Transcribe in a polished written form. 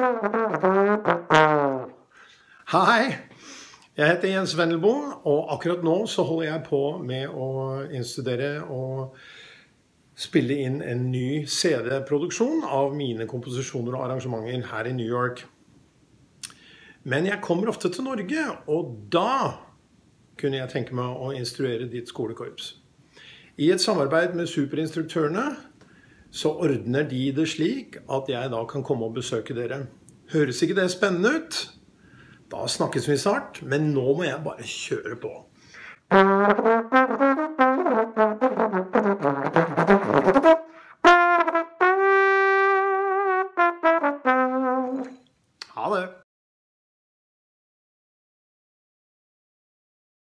Hei, jeg heter Jens Vendelbo, og akkurat nå så holder jeg på med å innstudere og spille inn en ny CD-produksjon av mine komposisjoner og arrangementer her i New York. Men jeg kommer ofte til Norge, og da kunne jeg tenke meg å instruere ditt skolekorps. I et samarbeid med superinstruktørene så ordner de det slik at jeg da kan komme og besøke dere. Høres ikke det spennende ut? Da snakkes vi snart, men nå må jeg bare kjøre på. Ha det!